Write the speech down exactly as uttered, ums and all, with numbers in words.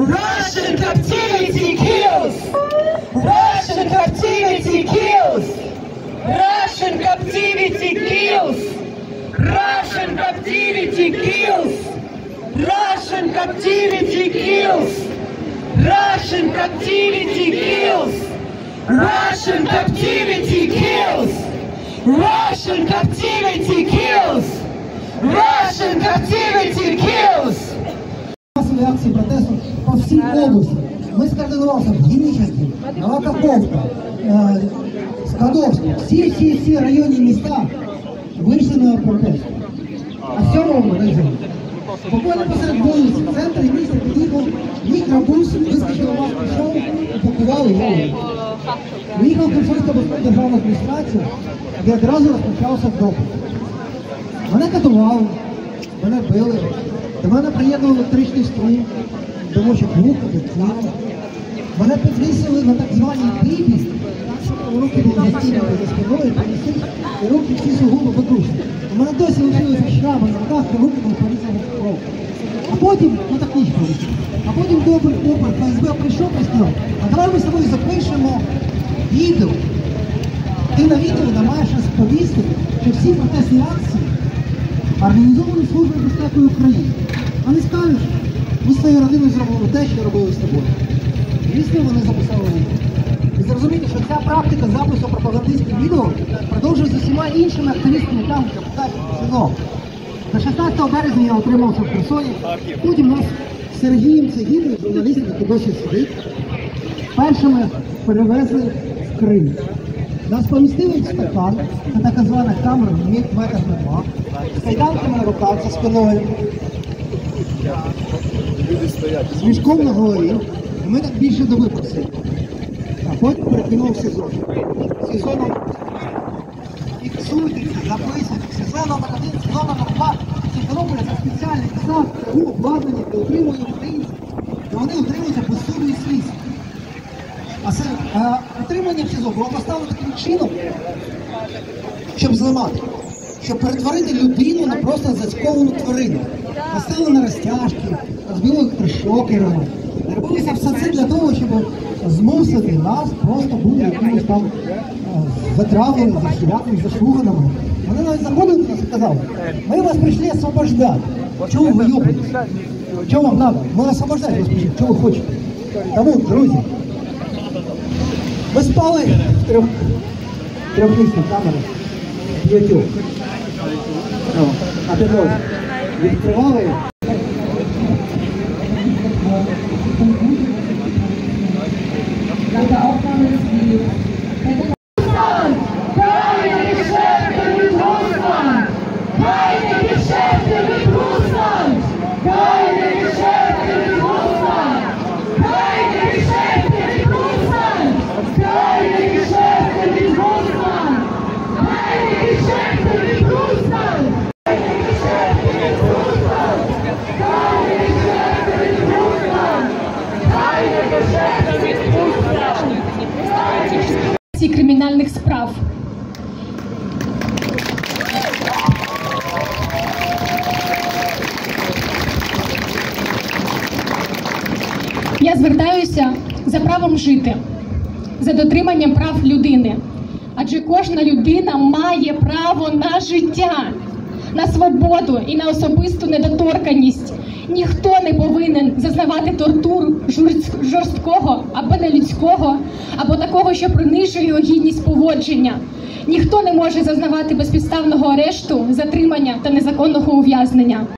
Russian captivity kills! Russian captivity kills! Russian captivity kills! Russian captivity kills! Russian captivity kills! Russian captivity kills! Russian captivity kills! Russian captivity kills! Russian captivity kills! Акції протесту по всій області. Ми скоординувалися в Генічеській, Новокаховка, Скадовськ, всі, всі, всі районні міста вийшли на протест. А в сьомому районі, буквально посеред вулиці, в центрі міста під'їхав мікробус, вискочив вас, пішов, упакували його. Виїхав Херсонська державна адміністрація, де одразу розпочався допит. Мене катували, мене били. До мене приєднав електричний струм, тому що вуха, дитина. Мене підвісили на так званій бібі, руки були застійнені за спиною, принесли, і руки всі сугубо подружні. У мене досі лишилися шрами на руках, і руки були порізані в кров. А потім, ну так ніч пройшов, а потім добрий опер ФСБ прийшов і сказав, а давай ми з тобою запишемо відео. Ти на відео маєш розповісти, що всі протестні акції організовані Службою безпеки України. А не скажеш, ми з своєю родиною зробили те, що робили з тобою. Звісно, вони записали відео. І зрозуміти, що ця практика запису пропагандистських відео продовжує з усіма іншими активістами там, що СІЗО. До шістнадцятого березня я отримався в Херсоні. Потім нас з Сергієм Цегіною, журналістом, який досі сидить, першими перевезли в Крим. Нас помістили в стакан, це така звана камера, метр на два, з кайданками на руках, за спиною, з мішком на голові, і ми так більше доби просили. А потім перекинув в СІЗО. СІЗО номер фіксуйтеся, записуйте, СІЗО номер один, СІЗО номер два. Сімферополя це спеціальний СІЗО, обладнані, де утримують українців, і вони утримуються без суду і слідства. А це а, утримання в СІЗО було поставлено таким чином, щоб зламати, щоб перетворити людину на просто зацьковану тварину. Поставили на розтяжки, розбили електрошокерами. Робилося все це для того, щоб змусити нас просто бути якимось там затравленими, захилятими, зашуганими. Вони навіть заходили до нас і казали, ми вас прийшли освобождати. Чого ви йобаєте? Чого вам треба? Ми освобождати вас прийшли. Чого ви хочете? Тому, друзі, ми спали в трьох, трьохмісній камері, п'ятьох. На підлозі. Відкривали. Кримінальних справ. Я звертаюся за правом жити, за дотриманням прав людини. Адже кожна людина має право на життя, на свободу і на особисту недоторканність. Ніхто не повинен зазнавати тортур жорсткого або нелюдського, або такого, що принижує його гідність поводження. Ніхто не може зазнавати безпідставного арешту, затримання та незаконного ув'язнення.